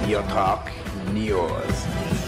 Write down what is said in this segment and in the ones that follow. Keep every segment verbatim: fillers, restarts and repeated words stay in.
Real Talk News.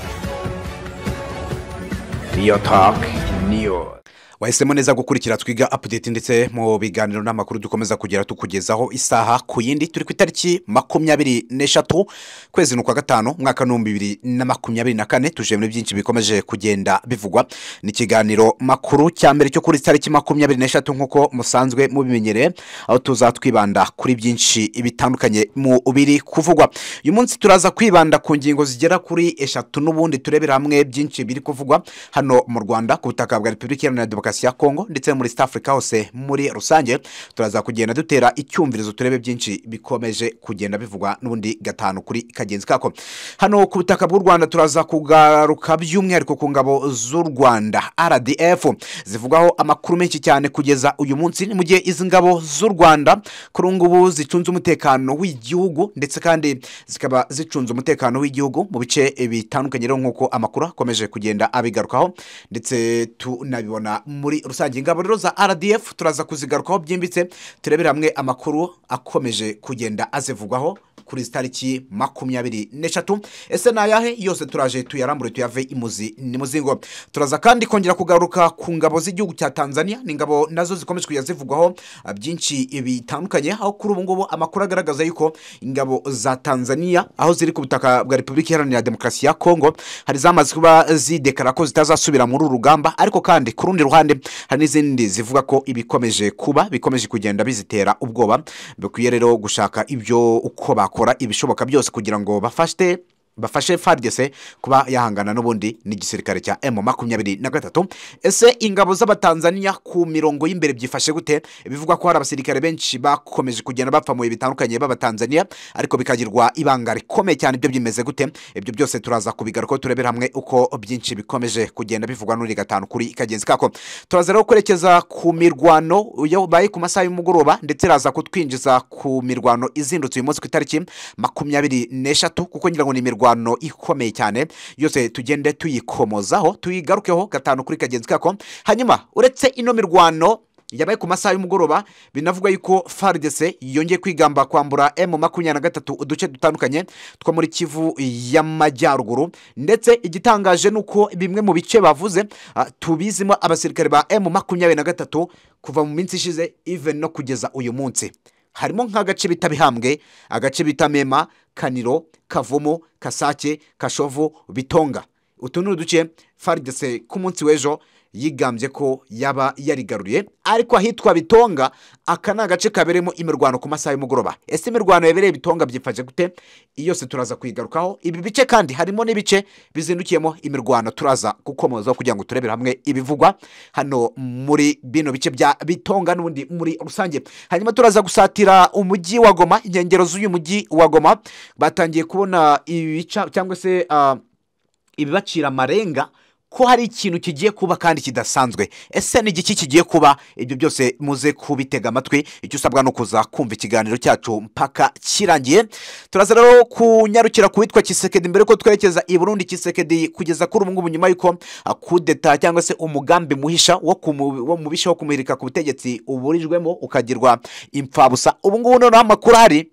Real Talk News. Wahisemo neza gukurikira twiga update ndetse mu biganiro n'amakuru dukomeza kugera tukugezaho isaha ku yindi turi ku itariki makumyabiri n'eshatu kwezi n'ukwa gatanu mwaka bibiri na makumyabiri na kane tuje muri byinshi bikomeje kugenda bivugwa ni kiganiro makuru cya mbere cyo kuri itariki makumyabiri n'eshatu nkuko musanzwe mubimenyereye aho tuzatwibanda kuri byinshi bitandukanye mu biri kuvugwa uyu munsi turaza kwibanda ku ngingo zigera kuri eshatu n'ubundi turebera hamwe byinshi biri kuvugwa hano mu Rwanda ku butaka bwa Repubulika Iharanira Demokarasi ya Kongo ndetse muri East Africa hose muri rusange turaza kugenda dutera icyumvirizo turebe byinshi bikomeje kugenda bivugwa n'ubundi gatanu kuri kagenzi kako hano ku butaka bw'u Rwanda turaza kugaruka by'umwihariko ku ngabo z'u Rwanda R D F zivugaho amakuru menshi cyane kugeza uyu munsi mu gihe izi ngabo z'u Rwanda kuri ngubu zicunze umutekano w'igihugu ndetse kandi zikaba zicunze umutekano w'igihugu mu bice bitandukanye rero nkuko amakuru akomeje kugenda abigarukaho ndetse tunabibona muri rusange ingabo rero za R D F turaza kuzigarukaho byimbitse turebera hamwe amakuru akomeje kugenda azivugwaho kuri tariki makumyabiri n'eshatu ese nayahe yose turaje tuyarambure tuyave imuzi ni muzingo turaza kandi kongera kugaruka ku ngabo z'igihugu cya Tanzania ni ngabo nazo zikomeje kuyazivugwaho byinshi bitandukanye aho kuri ubu ngubu amakuru agaragaza yuko ingabo za Tanzania aho ziri ku butaka bwa Repubulika Iharanira Demokarasi ya Kongo hari zamaze kuba zidekara ko zitazasubira muri urugamba ariko kandi ku rundi ruhande hari n'izindi zivuga ko ibikomeje kuba bikomeje kugenda bizitera ubwoba bikwiye rero gushaka ibyo uko bakora ibishoboka byose kugira ngo bafashte bafashe F A R D C kuba yahangana n'ubundi n'igisirikare cya M makumyabiri na gatatu ese ingabo z'abatanzania ku mirongo y'imbere byifashe gute bivugwa ko hari abasirikare benshi bakomeje kugenda bapfa mu bitanukanye b'abatanzania ariko bikagirwa ibanga rikomeye cyane ibyo byimeze gute ibyo byose turaza kubigaruka turebera hamwe uko byinshi bikomeje kugenda bivugwa n'uri gatanu kuri kagenzi kako turaza rero kwerekeza ku mirwano yo baye ku masaha y'umugoroba ndetse raza kutwinjiza ku mirwano izindutse uyu munsi ku itariki makumyabiri n'eshatu kuko ngira ngo ni mirwano no ikomeye cyane yose tugende tuyikomozaho tuyigarukeho gatanu kuri kagenzi kako hanyuma uretse ino mirwano yabaye ku masaha y'umugoroba binavuga yuko F A R D C yongeye kwigamba kwambura M makumyabiri na gatatu uduce dutandukanye two muri Kivu y'Amajyaruguru ndetse igitangaje nuko bimwe mu bice bavuze uh, tubizimo abasirikare ba M makumyabiri na gatatu kuva mu minsi ishize even no kugeza uyu munsi harimo nk'agace bitabihambwe agace bitamema Kaniro Kavumo Kasake Kashovu Bitonga utunuru duce F A R D C ku munsi w'ejo yigambye ko yaba yarigaruriye ariko ahitwa Bitonga akana agace kaberemo imirwano ku masaha y'umugoroba ese imirwano yabereye Bitonga byifashe gute iyose turaza kwigarukaho ibi bice kandi harimo n'ibice bizindukiyemo imirwano turaza gukomoza kugira ngo turebere hamwe ibivugwa hano muri bino bice bya Bitonga n'ubundi muri rusange hanyuma turaza gusatira umujyi wa Goma inkengero z'uyu mujyi wa Goma batangiye kubona ibica cyangwa se uh, ibibacira marenga ko hari ikintu kigiye kuba kandi kidasanzwe ese ni igiki kigiye kuba ibyo byose muze kubitega amatwi icyo usabwa no kuza kumva ikiganiro cyacu mpaka kirangiye turaza rero kunyarukira kuwitwa Kisekedi mbere ko twerekeza i Burundi Kisekedi kugeza kuri ubu ngubu nyuma yuko kudeta cyangwa se umugambi muhisha wo wo mubisha wo kumurika ku butegetsi uburijwemo ukagirwa impfabusa ubu ngubu noneho amakuru hari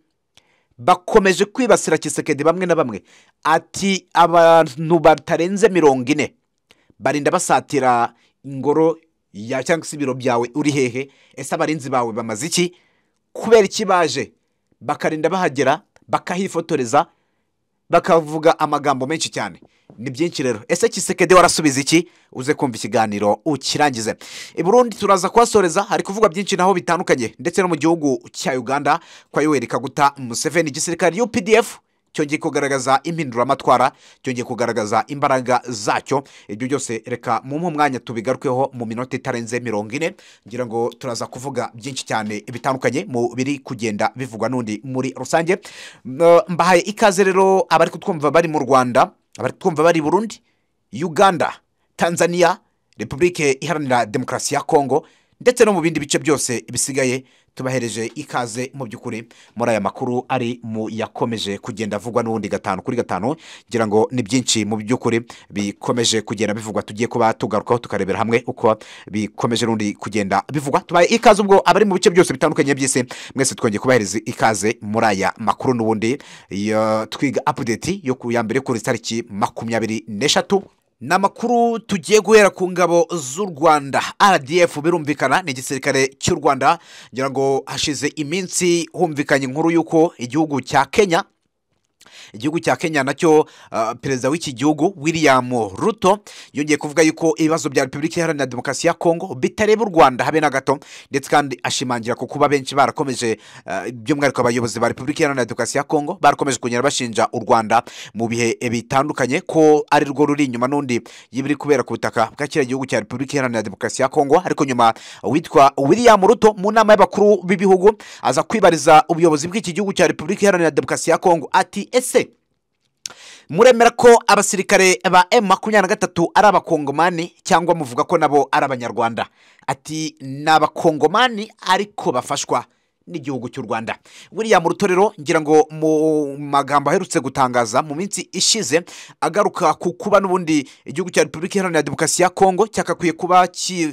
bakomeje kwibasira Kisekedi bamwe na bamwe ati abantu batarenze mirongo ine barinda basatira ingoro ya cyangwa se ibiro byawe uri hehe ese abarinzi bawe bamaze iki kubera iki baje bakarinda bahagera bakahifotoreza bakavuga amagambo menshi cyane ni byinshi rero ese Kisekedi warasubiza iki uze kumva ikiganiro ukirangize i Burundi turaza kwasoreza hari kuvuga byinshi naho bitandukanye ndetse no mu gihugu cya Uganda kwa Yoweri Kaguta Museveni igisirikare U P D F cyongeye kugaragaza impinduramatwara cyongeye kugaragaza imbaraga zacyo ibyo byose reka mu mwanya tubigarukeho mu minota itarenze mirongo ine ngira ngo turaza kuvuga byinshi cyane bitandukanye mu biri kugenda bivugwa n'undi muri rusange mbahaye ikaze rero abari kutwumva bari mu Rwanda abari kutwumva bari Burundi Uganda Tanzania Repubulika Iharanira Demokarasi ya Kongo ndetse no mu bindi bice byose bisigaye tubahereje ikaze mu by'ukuri muri aya makuru ari mu yakomeje kugenda avugwa n'ubundi gatanu kuri gatanu ngira ngo ni byinshi mu by'ukuri bikomeje kugenda bivugwa tugiye kuba tugarukaho tukarebera hamwe uko bikomeje n'undi kugenda bivugwa tubaye ikaze ubwo abari mu bice byose bitandukanye by'isi mwese twongeye kubahereza ikaze muri aya makuru n'ubundi twiga update yo ku ya mbere kuri tariki makumyabiri n'eshatu n'amakuru tugiye guhera ku ngabo z'u Rwanda R D F birumvikana ni igisirikare cy'u Rwanda ngira ngo hashize iminsi humvikanye inkuru y'uko igihugu cya Kenya igihugu cya Kenya nacyo uh, perezida w'iki gihugu William Ruto yongeye kuvuga yuko ibibazo bya Repubulika Iharanira Demokarasi ya Kongo bitareba u Rwanda habe na gato ndetse kandi ashimangira ko kuba benshi barakomeje uh, by'umwihariko abayobozi ba Repubulika Iharanira Demokarasi ya Kongo barakomeje kugenda bashinja u Rwanda mu bihe bitandukanye ko ari rwo ruri inyuma n'undi y'ibiri kubera ku butaka bwa kiriya gihugu cya Repubulika Iharanira Demokarasi ya Kongo ariko nyuma witwa William Ruto mu nama y'abakuru b'ibihugu aza kwibariza ubuyobozi bw'iki gihugu cya Repubulika Iharanira Demokarasi ya Kongo ati ese muremera ko abasirikare ba M makumyabiri na gatatu ari abakongomani cyangwa muvuga ko nabo ari abanyarwanda ati ni abakongomani ariko bafashwa n'igihugu cy'u Rwanda William Ruto rero ngira ngo mu magambo aherutse gutangaza mu minsi ishize agaruka ku kuba n'ubundi igihugu cya Repubulika Iharanira Demokarasi ya Kongo cyakakwiye kuba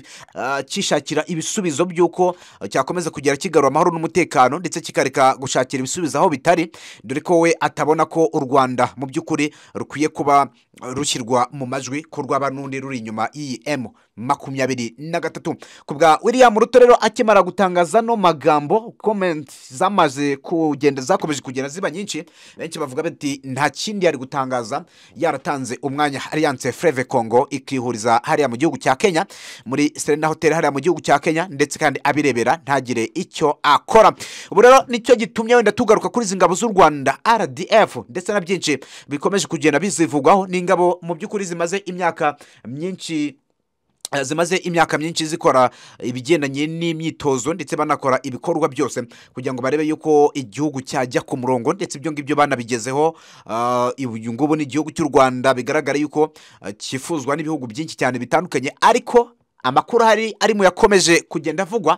cyishakira uh, ibisubizo by'uko cyakomeza kugera kigarura amahoro n'umutekano ndetse kikareka gushakira ibisubizo aho bitari dore ko we atabona ko u Rwanda mu by'ukuri rukwiye kuba rushyirwa mu majwi ko rwaba n'undi ruri inyuma y'iyi M makumyabiri na gatatu kubwa William Ruto rero akimara gutangaza no magambo comment zamaze kugenda zakomeje kugenda ziba nyinshi benshi bavuga bati nta kindi yari gutangaza yaratanze umwanya Alliance Fleuve Congo ikihuriza hariya mu gihugu cya Kenya muri Serena Hotel hariya mu gihugu cya Kenya ndetse kandi abirebera ntagire icyo akora ubu rero nicyo gitumye wenda tugaruka kuri zingabo z'u Rwanda R D F ndetse na byinshi bikomeje kugenda bizivugwaho n'ingabo mu by'ukuri zimaze imyaka myinshi zimaze imyaka myinshi zikora ibigendanye n'imyitozo ndetse banakora ibikorwa byose kugira ngo barebe yuko igihugu cyajya ku murongo ndetse ibyo ngibyo banabigezeho uyu ngubu ni igihugu cy'u Rwanda bigaragara yuko cyifuzwa n'ibihugu byinshi cyane bitandukanye ariko amakuru hari ari mu yakomeje kugenda avugwa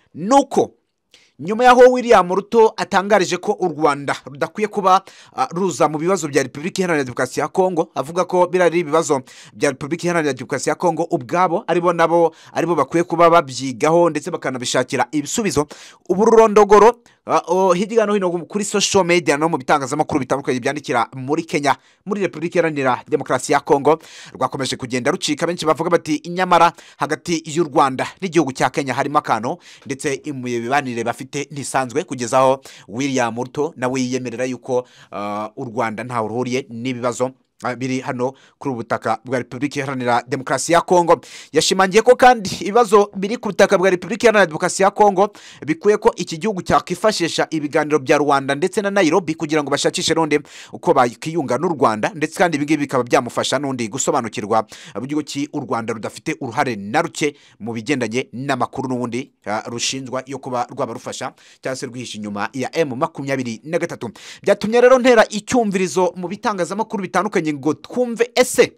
nuko nyuma yaho William Ruto atangarije ko u Rwanda rudakwiye kuba uh, ruza mu bibazo bya Repubulika Iharanira Demokarasi ya Kongo avuga ko birari ibibazo bya Repubulika Iharanira Demokarasi ya Kongo ubwabo aribo nabo aribo bakwiye kuba babyigaho ndetse bakanabishakira ibisubizo ubururondogoro uh, hirya no hino kuri social media no mu bitangazamakuru bitandukanye byandikira muri Kenya muri Repubulika Iharanira Demokarasi ya Kongo rwakomeje kugenda rucika benshi bavuga bati inyamara hagati y'u Rwanda n'igihugu cya Kenya harimo akano ndetse imibanire bafite ntisanzwe kugezaho William Ruto nawe yiyemerera yuko uh, u Rwanda nta ruhuriye n'ibibazo biri hano kuri ubutaka bwa Repubulika Iharanira Demokarasi ya Kongo yashimangiye ko kandi ibibazo biri ku butaka bwa Repubulika Iharanira Demokarasi ya Kongo bikuye ko iki gihugu cyakifashisha ibiganiro bya Rwanda ndetse na Nairobi kugira ngo bashakishe n'undi uko bakiyunga n'u Rwanda ndetse kandi ibi ngibi bikaba byamufasha n'undi gusobanukirwa uburyo ki u Rwanda rudafite uruhare na ruke mu bigendanye n'amakuru n'ubundi uh, rushinjwa yo kuba rwaba rufasha cyangwa se rwihisha inyuma ya M makumyabiri na gatatu byatumye rero ntera icyumvirizo mu bitangazamakuru bitandukanye ngo twumve ese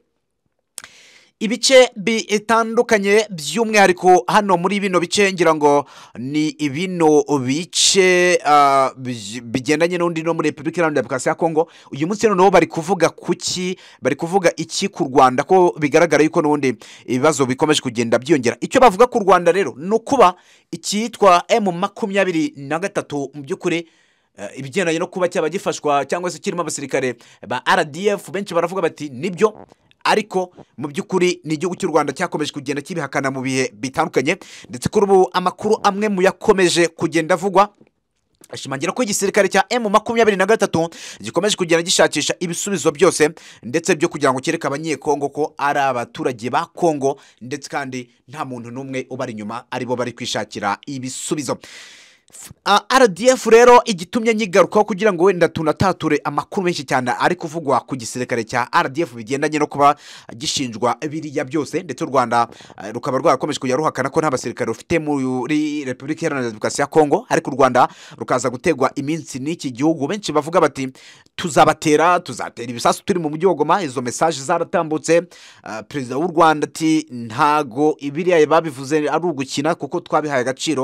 ibice bitandukanye by'umwihariko hano muri bino bice ngira ngo ni ibino bice uh, bigendanye n'undi no muri Repubulika Iharanira Demokarasi ya Kongo uyu munsi noneho bari kuvuga kuki bari kuvuga iki ku Rwanda ko bigaragara yuko n'undi ibibazo bikomeje kugenda byongera icyo bavuga ku Rwanda rero no kuba ikitwa M makumyabiri na gatatu mu by'ukuri Uh, ibigendanye no kuba cyaba gifashwa cyangwa se kirimo abasirikare ba R D F benshi baravuga bati nibyo ariko mu by'ukuri ni igihugu cy'u Rwanda cyakomeje kugenda kibihakana mu bihe bitandukanye ndetse kuri ubu amakuru amwe mu yakomeje kugenda avugwa ashimangira ko igisirikare cya M makumyabiri na gatatu gikomeje kugenda gishakisha ibisubizo byose ndetse byo kugira ngo kereka abanyekongo ko ari abaturage ba Kongo ndetse kandi nta muntu n'umwe ubari inyuma aribo bari kwishakira ibisubizo Uh, R D F rero igitumye nyigarukaho kugira ngo wenda tunatature amakuru menshi cyane ari kuvugwa ku gisirikare cya R D F bigendanye no kuba gishinjwa biriya byose ndetse u Rwanda uh, rukaba rwakomeje kujya ruhakana ko nta basirikare rufite muri Repubulika Iharanira Demokarasi ya Kongo ariko u Rwanda rukaza gutegwa iminsi n'iki gihugu benshi bavuga bati tuzabatera tuzatera ibisasu turi mu mujyi wa Goma izo message zaratambutse uh, perezida w'u Rwanda ati ntago ibiriya babivuze ari ugukina kuko twabihaye agaciro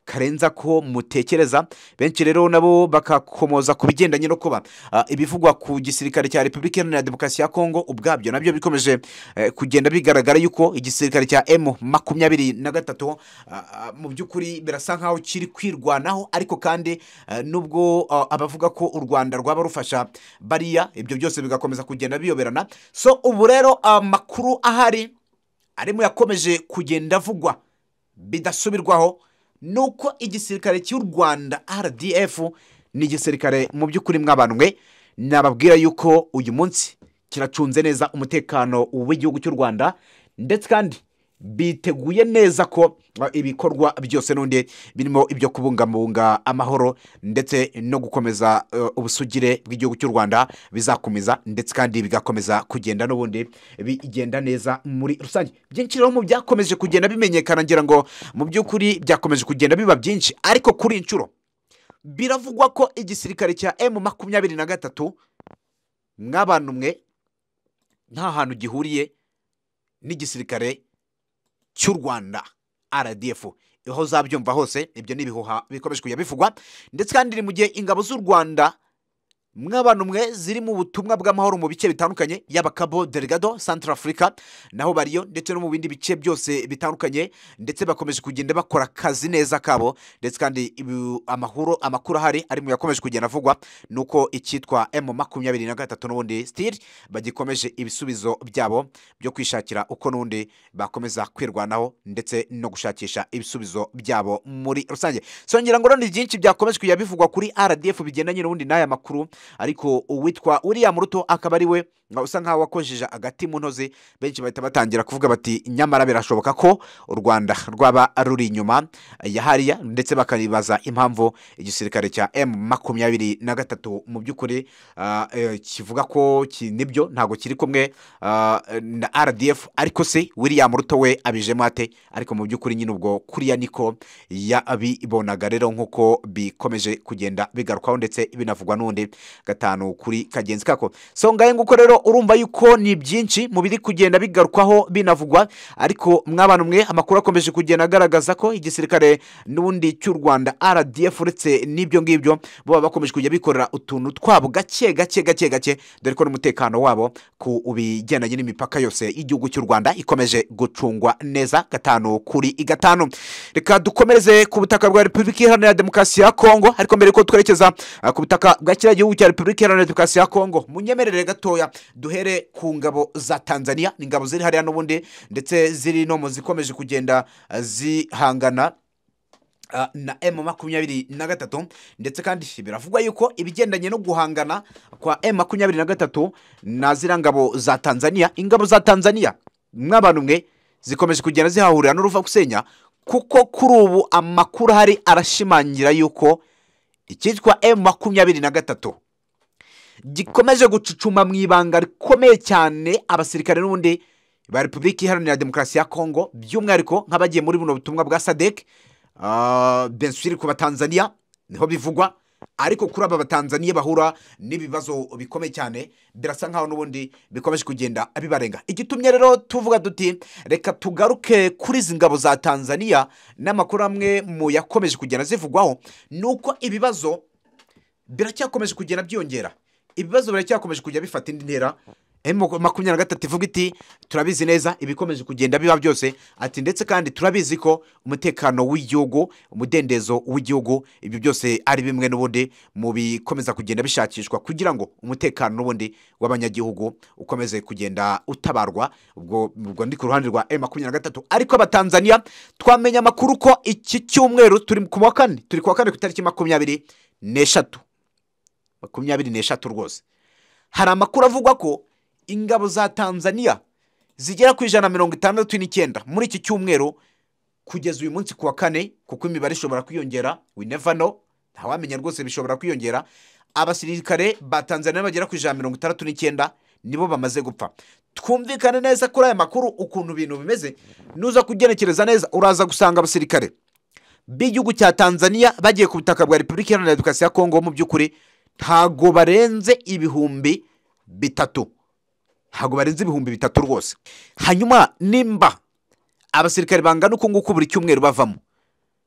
karenza ko mutekereza. Benshi rero nabo bakakomoza ku bigendanye no kuba ah, ibivugwa ku gisirikare cya Repubulika Iharanira Demokarasi ya Kongo ubwabyo nabyo bikomeje eh, kugenda bigaragara yuko igisirikare cya M makumyabiri na gatatu ah, ah, mu by'ukuri birasa nkaho kiri kwirwanaho, ariko kandi ah, nubwo ah, abavuga ko u Rwanda rwaba rufasha bariya, ibyo byose bigakomeza kugenda biyoberana. So ubu rero amakuru ahari arimo yakomeje kugenda avugwa bidasubirwaho nuko igisirikare cy'u Rwanda R D F ni igisirikare mu by'ukuri mw'abantu mwe nababwira yuko uyu munsi kiracunze neza umutekano w'igihugu cy'u Rwanda, ndetse kandi biteguye neza ko uh, ibikorwa byose n'undi birimo ibyo kubungabunga amahoro ndetse no gukomeza uh, ubusugire bw'igihugu cy'u Rwanda bizakomeza, ndetse kandi bigakomeza kugenda n'ubundi bigenda neza muri rusange. Byinshi rero mu byakomeje kugenda bimenyekana, ngira ngo mu by'ukuri byakomeje kugenda biba byinshi, ariko kuri inshuro biravugwa ko igisirikare cya M makumyabiri na gatatu mw'abantu mwe nta hantu gihuriye n'igisirikare cy'u Rwanda R D F. Iho zabyumva hose ibyo nibihuha bikomeje kujya bivugwa, ndetse kandi mu gihe ingabo z'u Rwanda mw'abantu mwe ziri mu butumwa bw'amahoro mu bice bitandukanye, yaba Cabo Delgado, Central Africa naho bariyo, ndetse no mu bindi bice byose bitandukanye, ndetse bakomeje kugenda bakora kazi neza kabo, ndetse kandi amahoro amakuru ahari ari mu yakomeje kugenda avugwa nuko icyitwa M makumyabiri na gatatu n'ubundi still bagikomeje ibisubizo byabo byo kwishakira uko n'undi bakomeza kwirwanaho ndetse no gushakisha ibisubizo byabo muri rusange. So ngira ngo ni byinshi byakomeje kujya bivugwa kuri R D F bigendanye n'ubundi n'aya makuru, ariko uwitwa William Ruto akaba ari we usa nkaho wakojeje agati mu ntozi. Benshi bahita batangira kuvuga bati nyamara birashoboka ko u Rwanda rwaba ruri inyuma ya hariya, ndetse bakanibaza impamvu igisirikare cya M makumyabiri na gatatu mu by'ukuri uh, eh, kivuga ko nibyo ntago kiri kumwe uh, na R D F, ariko se William Ruto we abijemo ate? Ariko mu by'ukuri nyine ubwo kuriya niko yabibonaga rero, nkuko bikomeje kugenda bigarukwaho ndetse binavugwa n'undi gatanu kuri kagenzi kako. So ngaye nguko rero urumva yuko ni byinshi mu biri kugenda bigarukwaho binavugwa, ariko mw'abantu mwe amakuru akomeje kugenda agaragaza ko igisirikare n'ubundi cy'u Rwanda R D F uretse n'ibyo ngibyo bo bakomeje kujya bikorera utuntu twabo gake gake gake gake, dore ko n'umutekano wabo ku ubigendanye n'imipaka yose y'igihugu cy'u Rwanda ikomeje gucungwa neza gatanu kuri gatanu. Reka dukomereze ku butaka bwa Repubulika Iharanira Demokarasi ya Kongo, ariko mbere ko twerekeza uh, ku butaka bwa kiriya gihugu cya Repubulika Iharanira Demokarasi ya Kongo, munyemerere gatoya duhere ku ngabo za Tanzania. Ni ingabo ziri hariya n'ubundi ndetse ziri no mu zikomeje kugenda uh, zihangana Uh, na M makumyabiri na gatatu, ndetse kandi biravugwa yuko ibigendanye no guhangana kwa M makumyabiri na gatatu na zira ngabo za Tanzania, ingabo za Tanzania mw'abantu mwe zikomeje kugenda zihahurira n'uruva gusenya, kuko kuri ubu amakuru hari arashimangira yuko icyitwa M makumyabiri na gatatu gikomeje gucucuma mu ibanga rikomeye cyane abasirikare n'ubundi ba Repubulika Iharanira Demokarasi ya Kongo, by'umwihariko nk'abagiye muri buno butumwa bwa Sadek. Uh, bensuri ku Batanzania niho bivugwa, ariko kuri aba Batanzania bahura n'ibibazo bikomeye cyane, birasa nkaho n'ubundi bikomeje kugenda bibarenga. Igitumye rero tuvuga duti reka tugaruke kuri izi ngabo za Tanzania n'amakuru amwe mu yakomeje kugenda zivugwaho, nuko ibibazo biracyakomeje kugenda byongera, ibibazo biracyakomeje kujya bifata indi ntera. M makumyabiri na gatatu ivuga iti turabizi neza ibikomeje kugenda biba byose, ati ndetse kandi turabizi ko umutekano w'igihugu, umudendezo w'igihugu, ibyo byose ari bimwe n'ubundi mu bikomeza kugenda bishakishwa kugira ngo umutekano n'ubundi w'abanyagihugu ukomeze kugenda utabarwa. Ubwo ubwo ndi ku ruhande rwa M makumyabiri na gatatu, ariko abatanzania twamenya amakuru ko iki cyumweru turi ku wa kane turi ku wa kane ku itariki makumyabiri n'eshatu makumyabiri n'eshatu rwose, hari amakuru avuga ko ingabo za Tanzania zigera ku ijana mirongo itandatu n'icyenda muri iki cyumweru kugeza uyu munsi ku wa kane, kuko imibare ishobora kwiyongera, we never know, ntawamenya rwose bishobora kwiyongera. Abasirikare ba Tanzania bagera ku ijana mirongo itandatu n'icyenda nibo bamaze gupfa. Twumvikane neza kuri aya makuru ukuntu ibintu bimeze, nuza kugenekereza neza uraza gusanga abasirikare b'igihugu cya Tanzania bagiye ku butaka bwa Repubulika Iharanira Demokarasi ya Kongo mu by'ukuri ntago barenze ibihumbi bitatu, ntago barenze ibihumbi bitatu rwose. Hanyuma nimba abasirikare bangana uko nguko buri cyumweru bavamo,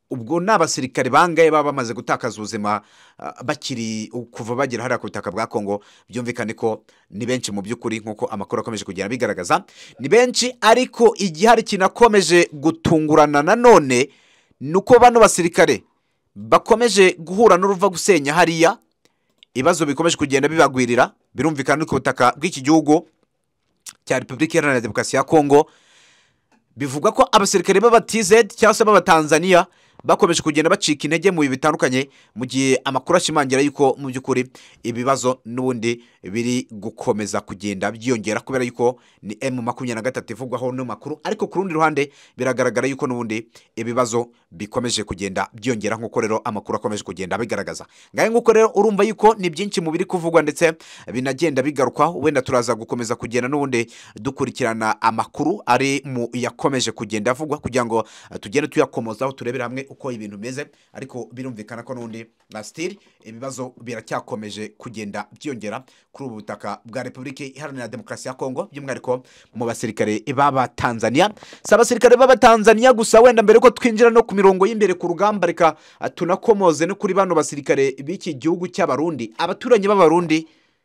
ubwo n'abasirikare bangaye baba bamaze gutakaza ubuzima bakiri kuva bagera hariya ku butaka bwa Kongo. Byumvikane ko ni benshi mu by'ukuri nk'uko amakuru akomeje kugenda bigaragaza, ni benshi. Ariko igihari kinakomeje gutungurana nanone nuko bano basirikare bakomeje guhura n'uruva gusenya hariya, ibibazo bikomeje kugenda bibagwirira. Birumvikana ko ubutaka bw'iki gihugu cya Repubulika Iharanira Demokarasi ya Kongo, bivuga ko abasirikare b'aba-T Z cyangwa se b'aba-Tanzania bakomeje kugenda bacika intege mu bitandukanye, mu gihe amakuru ashimangira yuko mu by'ukuri ibibazo n'ubundi biri gukomeza kugenda byiyongera, kubera yuko ni M makumyabiri na gatatu ivugwaho no makuru. Ariko ku rundi ruhande biragaragara yuko n'ubundi ibibazo bikomeje kugenda byiyongera, nk'uko rero amakuru akomeje kugenda bigaragaza. Ngaye nk'uko rero urumva yuko ni byinshi mu biri kuvugwa ndetse binagenda bigarukwa. Wenda turaza gukomeza kugenda n'ubundi dukurikirana amakuru ari mu yakomeje kugenda avugwa, kugira ngo tugende tuyakomozaho turebere hamwe uko ibintu bimeze. Ariko birumvikana ko n'undi na still ibibazo biracyakomeje kugenda byongera kuri ubu butaka bwa Repubulika Iharanira Demokarasi ya Kongo, by'umwihariko mu basirikare b'aba Tanzania. Si abasirikare b'aba Tanzania gusa, wenda mbere ko twinjira no ku mirongo y'imbere ku rugamba, reka tunakomoze no kuri bano basirikare b'iki gihugu cy'Abarundi. Abaturanyi b'Abarundi,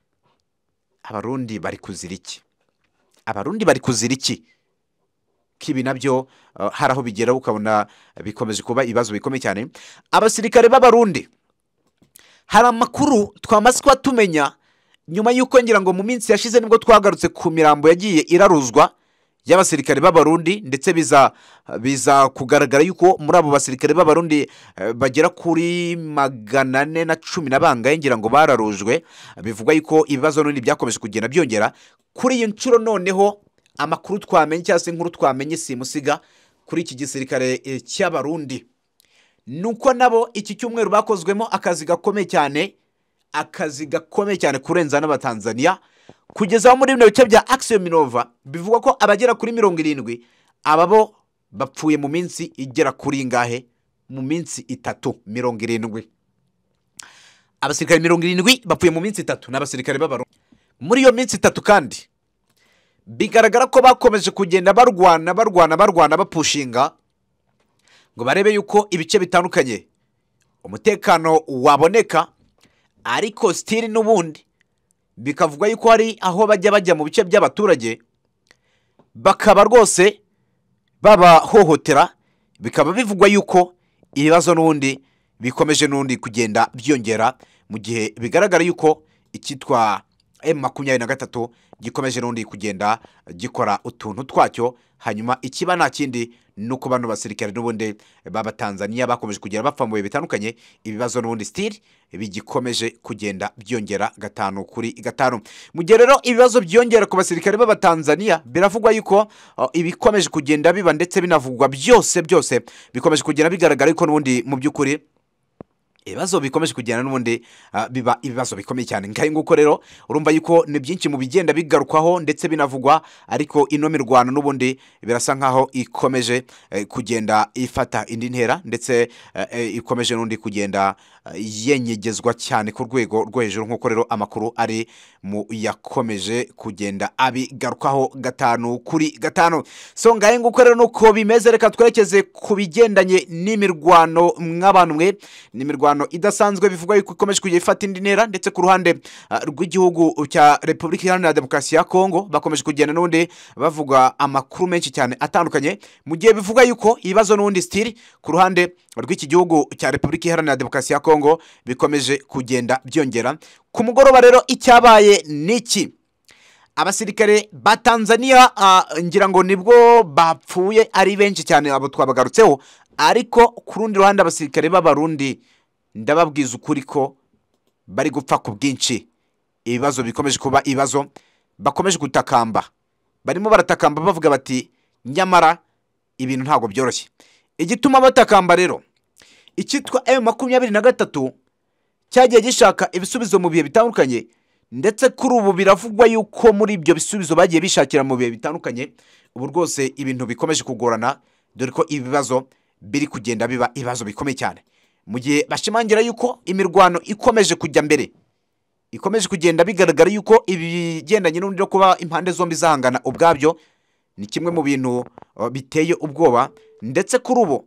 Abarundi bari kuzira iki? Abarundi bari kuzira iki? Kibi nabyo uh, haraho bigera ukabona bikomeje kuba ibibazo bikomeye cyane. Abasirikare b'Abarundi, hari amakuru twamaze kwa tumenya nyuma y'uko ngira ngo mu minsi yashize nibwo twagarutse ku mirambo yagiye iraruzwa y'abasirikare b'Abarundi, ndetse biza biza kugaragara yuko muri abo basirikare b'Abarundi uh, bagera kuri magana ane na cumi na bangaye ngira ngo bararujwe. Bivuga yuko ibibazo n'ibindi byakomeje kugenda byongera. Kuri iyi nshuro noneho amakuru twamenye cyangwa se inkuru twamenye simusiga kuri iki gisirikare e, cy'Abarundi, nuko nabo iki cyumweru bakozwemo akazi gakomeye cyane, akazi gakomeye cyane kurenza n'Abatanzania. Kugeza muri bino bice bya Action Minova bivuga ko abagera kuri mirongo irindwi ababo bapfuye mu minsi igera kuri ngahe, mu minsi itatu. Mirongo irindwi abasirikare mirongo irindwi bapfuye mu minsi itatu n'abasirikare b'Abarundi. Muri iyo minsi itatu kandi bigaragara ko bakomeje kugenda barwana barwana barwana bapushinga ngo barebe yuko ibice bitandukanye umutekano waboneka. Ariko still n'ubundi bikavuga yuko hari aho bajya bajya mu bice by'abaturage bakaba rwose babahohotera. Bikaba bivugwa yuko ibibazo n'ubundi bikomeje n'ubundi kugenda byongera, mu gihe bigaragara yuko ikitwa M makumyabiri na gatatu gikomeje n'undi kugenda gikora utuntu twacyo. Hanyuma ikiba nta kindi nuko bano basirikare n'ubundi baba Tanzania bakomeje kugera bapfa mu bitandukanye. Ibibazo n'ubundi still bigikomeje kugenda byongera gatanu kuri gatanu. Mu gihe rero ibibazo byongera ku basirikare b'aba Tanzania, biravugwa yuko uh, ibikomeje kugenda biba ndetse binavugwa byose byose bikomeje kugenda bigaragara yuko n'ubundi mu by'ukuri ibibazo bikomeje kugenda n'ubundi uh, biba ibibazo bikomeye cyane. Ngaye nguko rero urumva yuko ni byinshi mu bigenda bigarukwaho ndetse binavugwa. Ariko ino mirwano n'ubundi birasa nkaho ikomeje eh, kugenda ifata indi ntera, ndetse eh, ikomeje n'undi kugenda uh, yenyegezwa cyane ku rwego rwo hejuru, nk'uko rero amakuru ari mu yakomeje kugenda abigarukaho gatanu kuri gatanu. So ngaye nguko rero nuko bimeze. Reka twerekeze ku bigendanye n'imirwano mw'abantu mwe. N'imirwano idasanzwe bivugwa yuko ikomeje kujya ifata indi ntera, ndetse ku ruhande uh, rw'igihugu cya Repubulika Iharanira Demokarasi ya Kongo bakomeje kugenda n'undi bavuga amakuru menshi cyane atandukanye, mu gihe bivuga yuko ibibazo n'undi still ku ruhande rw'iki gihugu cya Repubulika Iharanira Demokarasi ya Kongo bikomeje kugenda byongera. Ku mugoroba rero icyabaye niki, abasirikare ba Tanzania uh, ngira ngo nibwo bapfuye ari benshi cyane, abo twabagarutseho. Ariko ku rundi ruhande abasirikare b'Abarundi ndababwiza ukuri ko bari gupfa ku bwinshi. Ibibazo bikomeje kuba ibibazo, bakomeje gutakamba, barimo baratakamba bavuga bati nyamara ibintu ntago byoroshye. Igituma batakamba rero, ikitwa M makumyabiri na gatatu cyagiye gishaka ibisubizo mu bihe bitandukanye, ndetse kuri ubu biravugwa yuko muri ibyo bisubizo bagiye bishakira mu bihe bitandukanye ubu rwose ibintu bikomeje kugorana, dore ko ibibazo biri kugenda biba ibibazo bikomeye cyane. Mu gihe bashimangira yuko imirwano ikomeje kujya mbere, ikomeje kugenda bigaragara yuko ibigendanye n'undi no kuba impande zombi zahangana ubwabyo ni kimwe mu bintu uh, biteye ubwoba. Ndetse kuri ubu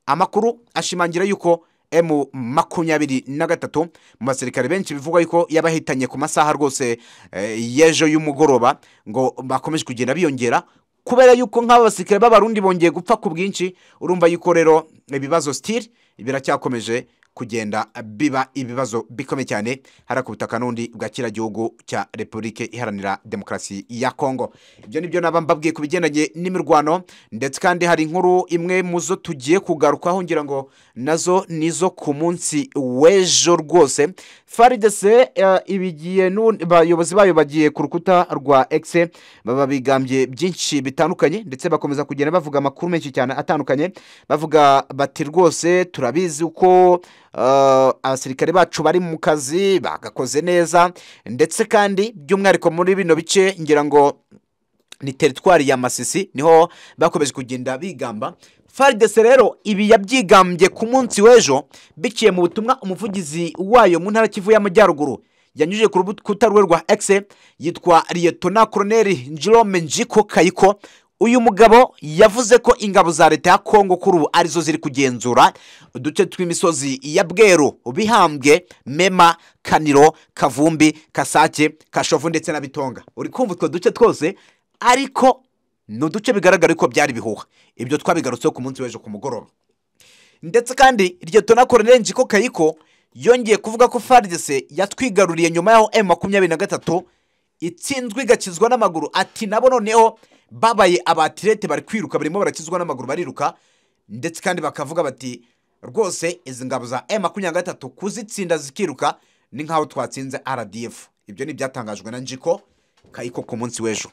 amakuru ashimangira yuko emu makumyabiri na gatatu mu basirikare benshi bivugwa yuko yabahitanye ku masaha rwose y'ejo y'umugoroba ngo bakomeje kugenda biyongera kubera yuko nk'aba basirikare b'abarundi bongeye gupfa ku bwinshi. Urumva yuko rero ibibazo still biracyakomeje kugenda biba ibibazo bikomeye cyane hara ku butaka n'undi bwa kira gihugu cya Republike Iharanira Demokarasi ya Kongo. Ibyo nibyo nabambabwiye kubigendanye n'imirwano, ndetse kandi hari inkuru imwe muzo tugiye kugarukaho ngira ngo nazo nizo ku munsi w'ejo rwose. F A R D C uh, ibigiye n'abayobozi bayo bagiye ku rukuta rwa X baba bigambye byinshi bitandukanye, ndetse bakomeza kugenda bavuga amakuru menshi cyane atandukanye, bavuga bati rwose turabizi uko Uh, abasirikare bacu bari mu kazi bagakoze neza, ndetse kandi by'umwihariko muri bino bice ngira ngo ni teritwari ya Masisi niho bakomeje kugenda bigamba. F A R D C rero ibi yabyigambye ku munsi w'ejo biciye mu butumwa umuvugizi wayo mu ntara Kivu y'Amajyaruguru yanyujije ku rukuta rwe rwa X, yitwa Lieutenant Colonel Njirome Njiko Kayiko. Uyu mugabo yavuze ko ingabo za leta ya Kongo kuri ubu arizo ziri kugenzura uduce tw'imisozi ya Bweru, Bihambwe, Mema, Kaniro, Kavumbi, Kasake, Kashovu ndetse na Bitonga. Uri kumva utwo duce twose, ariko no duce bigaragara ko byari bihuha. Ibyo twabigarutseho ku munsi w'ejo ku mugoroba. Ndetse kandi Lieutenant Colonel Njiko Kayiko yongeye kuvuga ko F A R D C yatwigaruriye nyuma yaho emu makumyabiri na gatatu itsinzwe igakizwa n'amaguru. Ati nabo noneho babaye abatirete bari kwiruka, barimo barakizwa n'amaguru bariruka, ndetse kandi bakavuga bati rwose izi ngabo za emu makumyabiri na gatatu kuzitsinda zikiruka ni nkaho twatsinze R D F. Ibyo ni byatangajwe na Njiko Kayiko ku munsi w'ejo.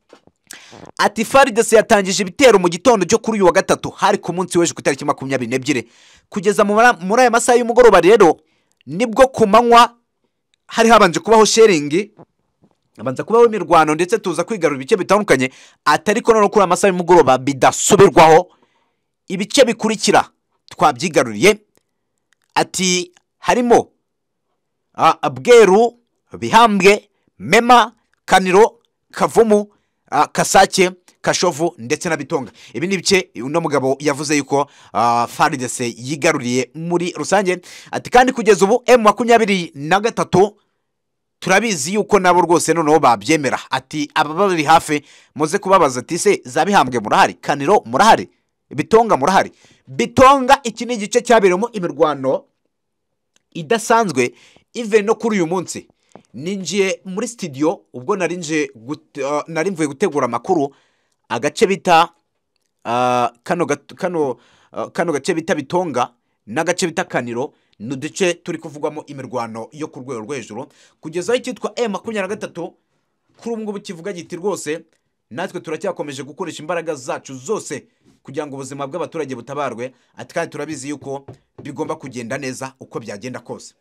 Ati F A R D C yatangije ibitero mu gitondo cyo kuri uyu wa gatatu, hari ku munsi w'ejo ku itariki makumyabiri n'ebyiri kugeza muri aya masaha y'umugoroba rero nibwo ku manywa hari habanje kubaho sharing, abanza kubaho imirwano, ndetse tuza kwigarura ibice bitandukanye. Atari ko no kuri amasaha y'umugoroba bidasubirwaho ibice bikurikira twabyigaruriye. Ati harimo Bweru, Bihambwe, Mema, Kaniro, Kavumu, Kasake, Kashovu ndetse na Bitonga. Ibi ni bice uno mugabo yavuze yuko F A R D C yigaruriye muri rusange. Ati kandi kugeza ubu emu makumyabiri na gatatu turabizi yuko nabo rwose noneho babyemera. Ati aba bari hafi muze kubabaza ati se za Bihambwe murahari, Kaniro murahari, Bitonga murahari. Bitonga iki ni igice cyaberemo imirwano idasanzwe even no kuri uyu munsi. Ninjiye muri studio ubwo narinje uh, narimvuye gutegura amakuru agace bita uh, kano kano uh, kano gace bita Bitonga n'agace bita Kaniro nuduce turi kuvugwamo imirwano yo ku rwego rw'ejuru kugeza aho cyitwa emu makumyabiri na gatatu. Kuri ubu ngubu kivuga giti rwose natwe turacyakomeje gukoresha imbaraga zacu zose kugira ngo ubuzima bw'abaturage butabarwe. Ati kandi turabizi yuko bigomba kugenda neza uko byagenda kose.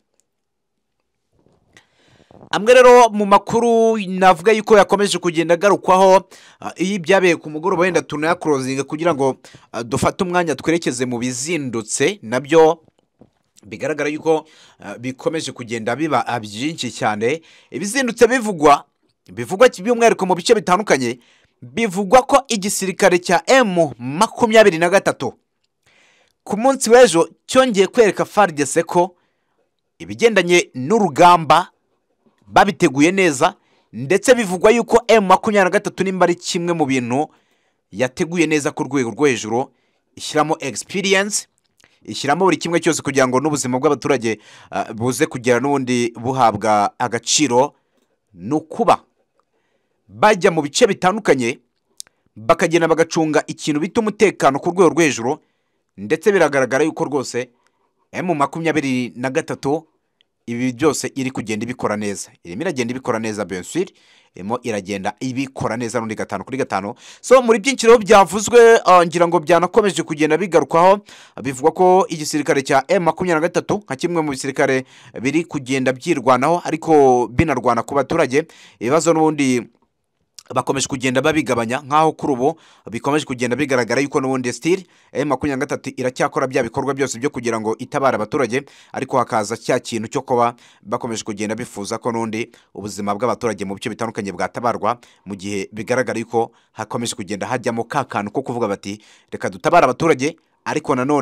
Amwe rero mu makuru navuga yuko yakomeje kugenda garukwaho iyi byabaye ku mugoroba wenda tunaya closing kugira ngo uh, dufate umwanya twerekeze mu bizindutse nabyo bigaragara yuko uh, bikomeje kugenda biba byinshi cyane. Ibizindutse bivugwa bivugwa by'umwihariko mu bice bitandukanye, bivugwa ko igisirikare cya emu makumyabiri na gatatu ku munsi w'ejo cyongeye kwereka F A R D C ko ibigendanye n'urugamba babiteguye neza, ndetse bivugwa yuko emu makumyabiri na gatatu nimba ari kimwe mu bintu yateguye neza ku rwego rwo hejuru, ishyiramo experience, ishyiramo buri kimwe cyose kugira ngo n'ubuzima bw'abaturage uh, buze kugera n'ubundi buhabwa agaciro. Nukuba bajya mu bice bitandukanye bakagenda bagacunga ikintu bita umutekano ku rwego rwo hejuru, ndetse biragaragara yuko rwose emu makumyabiri na gatatu ibi byose iri kugenda ibikora neza. Irimo iragenda ibikora neza bien sûr, irimo iragenda ibikora neza n'undi gatanu kuri gatanu. So muri byinshi rero byavuzwe uh, ngira ngo byanakomeje kugenda bigarukwaho. Bivugwa ko igisirikare cya emu makumyabiri na gatatu nka kimwe mu bisirikare biri kugenda byirwanaho ariko binarwana ku baturage. Ibibazo n'ubundi bakomeje kugenda babigabanya, nkaho kuri ubu bikomeje kugenda bigaragara yuko n'ubundi still emu makumyabiri na gatatu iracyakora bya bikorwa byose byo kugira ngo itabara abaturage, ariko hakaza cya kintu cyo kuba bakomeje kugenda bifuza ko n'undi ubuzima bw'abaturage mu bice bitandukanye bwatabarwa, mu gihe bigaragara yuko hakomeje kugenda hajyamo ka kantu ko kuvuga bati reka dutabara abaturage ariko nanone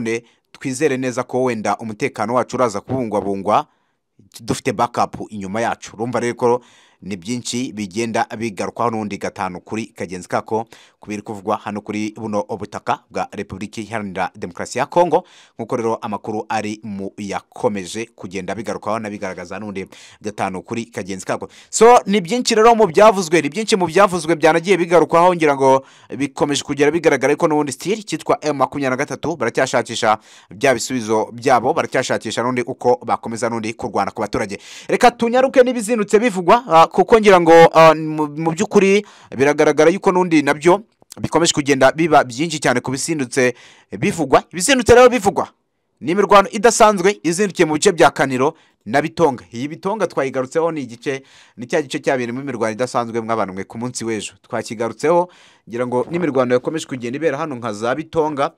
twizere neza ko wenda umutekano wacu uraza kubungwabungwa dufite backup inyuma yacu. Urumva rero ko ni byinshi bigenda bigarukwaho n'undi gatanu kuri kagenzi kako kubiri kuvugwa hano kuri buno ubutaka bwa Republika Iharanira Demokarasi ya Kongo, nkuko rero amakuru ari mu yakomeje kugenda bigarukwaho nabigaragaza n'undi gatanu kuri kagenzi kako. So ni byinshi rero mu byavuzwe, ni byinshi mu byavuzwe byanagiye bigarukwaho, ngira ngo bikomeje kugera bigaragara ko n'undi style cyitwa M makumyabiri na gatatu baracyashakisha bya bisubizo byabo, baracyashakisha n'undi uko bakomeza n'undi kurwana ku baturage. Reka tunyaruke n'ibizinutse bivugwa, uh, kuko ngira ngo uh, mu byukuri biragaragara yuko n'undi nabyo bikomeje kugenda biba byinshi cyane ku bisindutse bivugwa. Ibizinutse rero bivugwa ni imirwano idasanzwe izindukiye mu bice bya Kaniro na Bitonga. Iyi Bitonga twayigarutseho ni igice ni cya gice cyabiri mu imirwano idasanzwe mw'abantu mwe ku munsi w'ejo twakigarutseho, ngira ngo n'imirwano yakomeje kugenda ibera hano nka za Bitonga.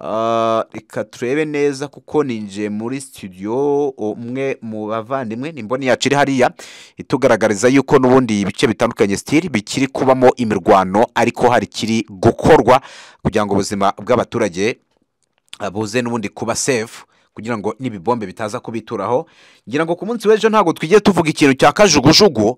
Uh, reka turebe neza kuko ninje muri studio umwe mu bavandimwe nimboni yacu iri hariya itugaragariza yuko n'ubundi ibice bitandukanye style bikiri kubamo imirwano, ariko hari kiri gukorwa kugira ngo ubuzima bw'abaturage buze n'ubundi kuba safe, kugira ngo nibibombe bitaza kubituraho. Ngira ngo ku munsi w'ejo ntago twigiye tuvuga ikintu cya kajugujugu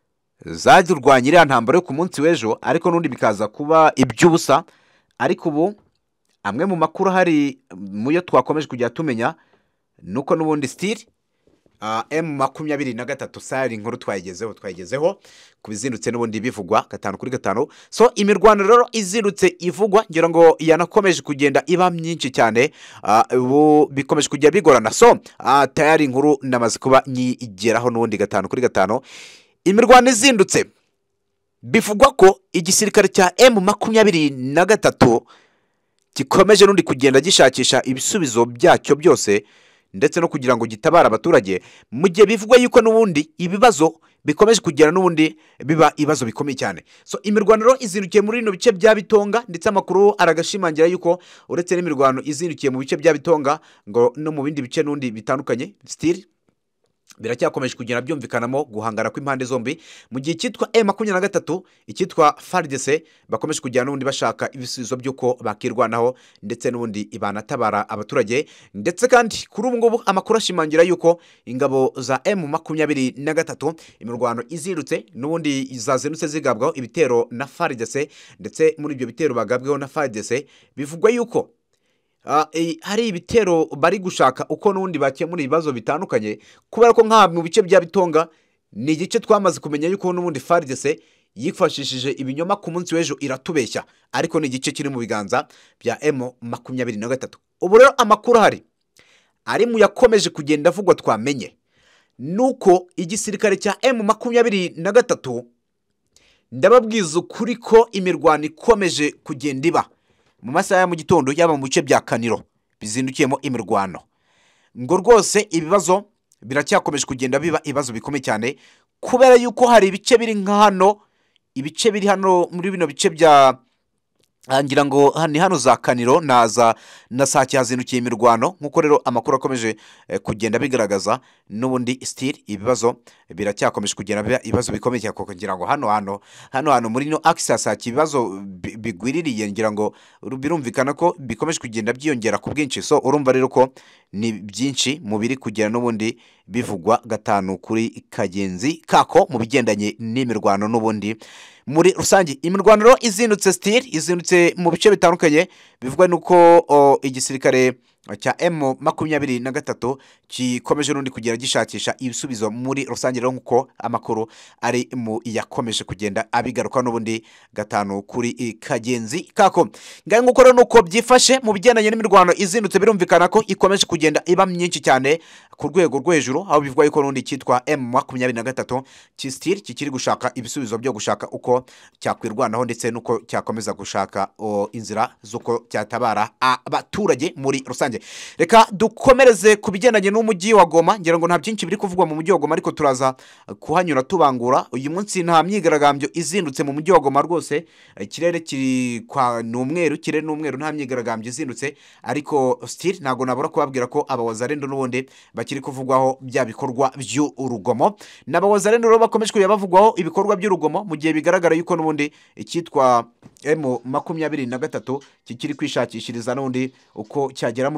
zajurwanyira ntambaro ku munsi w'ejo, ariko n'undi bikaza kuba iby'ubusa. Ariko ubu amwe mu makuru hari muyo twakomeje kujya tumenya nuko n'ubundi style uh, M makumyabiri na gatatu sari inkuru twayigezeho twayigezeho kubizindutse n'ubundi bivugwa gatanu kuri gatanu. So imirwano rero izindutse ivugwa, ngira ngo yanakomeje kugenda iba myinshi cyane, ubu uh, bikomeje kujya bigorana. So uh, tayari inkuru namaze kuba nyigeraho n'ubundi gatanu kuri gatanu. Imirwano izindutse bivugwa ko igisirikare cya M makumyabiri na gatatu gikomeje n'undi kugenda gishakisha ibisubizo byacyo byose, ndetse no kugira ngo gitabara abaturage mu gihe bivugwa yuko n'ubundi ibibazo bikomeje kugera n'ubundi biba ibibazo bikomeye cyane. So imirwano rero izindukiye muri no bice bya Bitonga, ndetse amakuru aragashimangira yuko uretse n'imirwano izindukiye mu bice bya Bitonga ngo no mu bindi bice n'undi bitandukanye style biracyakomeje kugenda byumvikanamo guhangara kw'impande zombi, mu gihe cyitwa M makumyabiri na gatatu icyitwa F A R D C bakomeje kujyana n'ubundi bashaka ibisubizo by'uko bakirwanaho ndetse n'ubundi ibanatabara abaturage. Ndetse kandi kuri ubu ngubu amakuru ashimangira yuko ingabo za M makumyabiri na gatatu imirwano izirutse n'ubundi izazindutse zigabwaho ibitero na F A R D C, ndetse muri ibyo bitero bagabweho na F A R D C bivugwa yuko Uh, e, hari ibitero bari gushaka uko n'undi bakemura ibibazo bitandukanye, kubera ko nka mu bice bya Bitonga ni igice twamaze kumenya yuko n'ubundi F A R D C yifashishije ibinyoma ku munsi w'ejo iratubeshya, ariko ni igice kiri mu biganza bya M makumyabiri na gatatu. Ubu rero amakuru hari ari mu yakomeje kugenda avugwa twamenye nuko igisirikare cya M makumyabiri na gatatu ndababwiza ukuri ko imirwano ikomeje kugenda iba mu masaha ya mu gitondo yaba mu bice bya Kaniro bizindukiyemo imirwano, ngo rwose ibibazo biracyakomeje kugenda biba ibibazo bikomeye cyane, kubera yuko hari ibice biri nka hano ibice biri hano muri bino bice bya ngira ngo ni hano za Kaniro naza na Sake hazindukiye imirwano, nkuko rero amakuru akomeje eh, kugenda bigaragaza n'ubundi style ibibazo biracyakomeje kugenda biba ibibazo bikomeye cyane, kuko ngira ngo hano hano hano hano muri no access ibibazo bigwiririye, ngira ngo birumvikana ko bikomeje kugenda byiyongera ku bwinshi. So urumva rero ko ni byinshi mu biri kugera n'ubundi bivugwa gatanu kuri kagenzi kako mu bigendanye n'imirwano n'ubundi muri rusange. Imirwano rero izindutse style izindutse mu bice bitandukanye bivugwa nuko igisirikare cya M makumyabiri na gatatu gikomeje n'undi kugira gishakisha ibisubizo muri rusange, rero nkuko amakuru ari mu yakomeje kugenda abigaruka n'ubundi gatanu kuri kagenzi kako. Ngaye nkuko rero nuko byifashe mu bigendanye n'imirwano izindutse, birumvikana ko ikomeje kugenda iba myinshi cyane ku rwego rwo hejuru, aho bivugwa yuko n'undi cyitwa M makumyabiri na gatatu cy'style kikiri gushaka ibisubizo byo gushaka uko cyakwirwanaho ndetse nuko cyakomeza gushaka o, inzira zuko cyatabara abaturage muri rusange. Reka dukomereze ku bigendanye n'umujyi wa Goma, ngira ngo nta byinshi biri kuvugwa mu mujyi wa Goma, ariko turaza kuhanyura tubangura. Uyu munsi nta myigaragambyo izindutse mu mujyi wa Goma rwose, ikirere kiri kwa n'umweru kirere n'umweru nta myigaragambyo izindutse, ariko style ntago nabura kubabwira ko abawazarendo n'ubundi bakiri kuvugwaho bya bikorwa by'urugomo, n'abawazarendo rero bakomeje kuya bavugwaho ibikorwa by'urugomo mu gihe bigaragara yuko n'ubundi icyitwa M makumyabiri na gatatu kikiri kwishakishiriza n'undi uko cyagera muri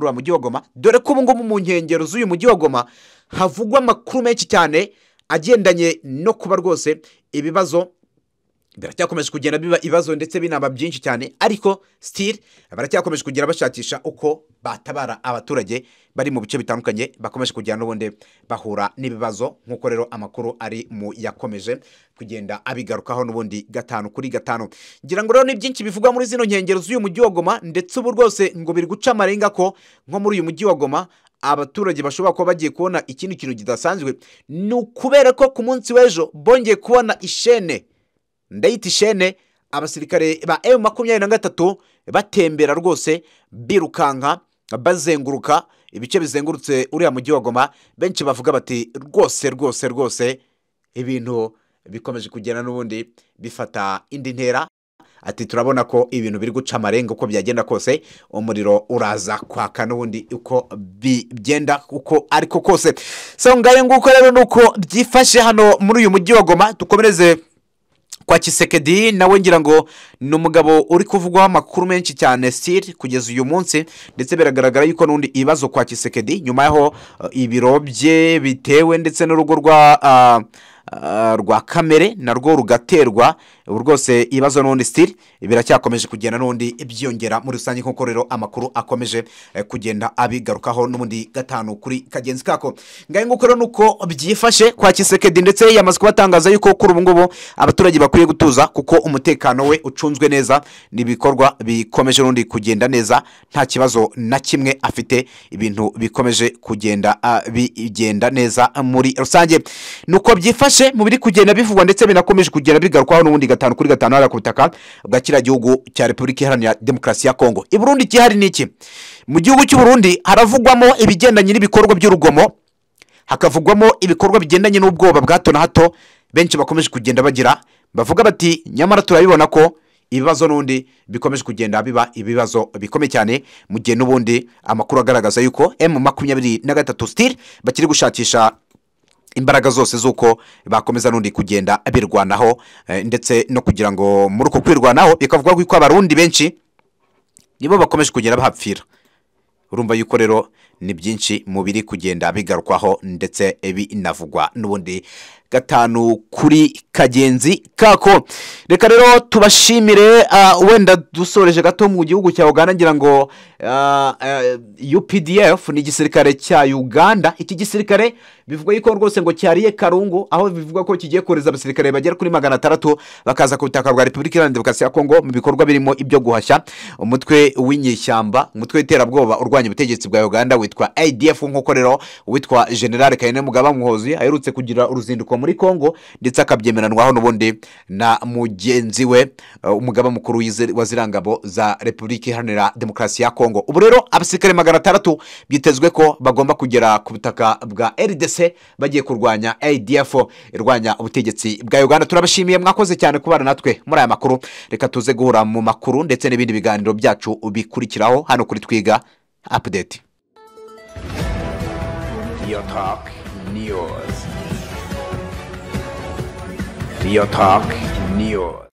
muri wa mujyi wa Goma, dore ko ubu ngubu mu nkengero z'uyu mujyi wa Goma havugwa amakuru menshi cyane agendanye no kuba rwose ibibazo biracyakomeje kugenda biba ibibazo ndetse binaba byinshi cyane, ariko still baracyakomeje kugira bashakisha uko batabara abaturage bari mu bice bitandukanye bakomeje kujyana n'ubundi bahura n'ibibazo, nk'uko rero amakuru ari mu yakomeje kugenda abigarukaho n'ubundi gatanu kuri gatanu. Ngira ngo rero ni byinshi bivugwa muri zino nkengero z'uyu mujyi wa Goma, ndetse ubu rwose ngo biri guca amarenga ko nko muri uyu mujyi wa Goma abaturage bashobora kuba bagiye kubona ikindi kintu kidasanzwe, ni ukubera ko ku munsi w'ejo bongeye kubona ishene, ndayita ishene, abasirikare ba M makumyabiri na gatatu batembera rwose birukanka bazenguruka ibice bizengurutse uriya mujyi wa Goma. Benshi bavuga bati rwose rwose rwose ibintu bikomeje kugenda n'ubundi bifata indi ntera, ati turabona ko ibintu biri guca amarenga uko byagenda kose, umuriro uraza kwaka n'ubundi uko bigenda uko ariko kose. So ngaye nguko rero nuko byifashe hano muri uyu mujyi wa Goma. Dukomereze kwa Tshisekedi, nawe ngira ngo ni umugabo uri kuvugwaho amakuru menshi cyane still kugeza uyu munsi, ndetse biragaragara yuko n'undi ibibazo kwa Tshisekedi nyuma yaho uh, ibiro bye bitewe ndetse n'urugo rwa uh, uh, rwa kamere narwo rugaterwa. Ubu rwose ibibazo n'undi still biracyakomeje kugenda n'undi byongera muri rusange, nk'uko rero amakuru akomeje eh, kugenda abigarukaho n'ubundi gatanu kuri kagenzi kako. Ngaye nguko rero nuko byifashe kwa Tshisekedi, ndetse yamaze kubatangaza yuko kuri ubu ngubu abaturage bakwiye gutuza kuko umutekano we ucunzwe neza, n'ibikorwa bikomeje n'undi kugenda neza, nta kibazo na kimwe afite, ibintu bikomeje kugenda uh, bigenda neza muri rusange. Nuko byifashe mu biri kugenda bivugwa ndetse binakomeje kugenda bigarukaho n'ubundi gatanu kuri gatanu hara ku butaka bwa kiriya gihugu cya Repubulika Iharanira Demokarasi ya Kongo. I Burundi gihari niki? Mu gihugu cy'u Burundi haravugwamo ibigendanye n'ibikorwa by'urugomo, hakavugwamo ibikorwa bigendanye n'ubwoba bwa hato na hato. Benshi bakomeje kugenda bagira bavuga bati nyamara turabibona ko ibibazo n'undi bikomeje kugenda biba ibibazo bikomeye cyane, mu gihe n'ubundi amakuru agaragaza yuko M makumyabiri na gatatu still bakiri gushakisha imbaraga zose zuko bakomeza n'undi kugenda birwanaho, eh, ndetse no kugira ngo muri uko kwirwanaho bikavuga ko abarundi benshi nibo bakomeje kugenda bahapfira. Urumva yuko rero ni byinshi mu biri kugenda bigarukwaho ndetse binavugwa n'ubundi gatanu kuri kagenzi kako. Reka rero tubashimire, uh, wenda dusoreje gato mu gihugu cya Uganda, ngira ngo uh, uh, U P D F ni igisirikare cya Uganda. Iki gisirikare bivugwa yuko rwose ngo cyariye Karungu, aho bivugwa ko kigiye koreza abasirikare bagera kuri magana atandatu bakaza ku butaka bwa Repubulika Iharanira Demokarasi ya Kongo mu bikorwa birimo ibyo guhashya umutwe w'inyeshyamba, umutwe w'iterabwoba urwanya ubutegetsi bwa Uganda witwa A D F, nk'uko rero witwa General Kayine Mugaba Muhozi aherutse kugira uruzinduko muri Kongo, ndetse akabyemeranwaho n'ubundi na mugenzi we uh, umugaba mukuru wa zirangabo za Repubulika Iharanira Demokarasi ya Kongo. Ubu rero abasirikare magana atandatu byitezwe ko bagomba kugera ku butaka bwa R D C bagiye kurwanya A D F irwanya ubutegetsi bwa Uganda. Turabashimiye, mwakoze cyane kubana natwe muri aya makuru. Reka tuze guhura mu makuru ndetse n'ibindi biganiro byacu bikurikiraho hano kuri Twiga Update. Real Talk News. Real Talk News.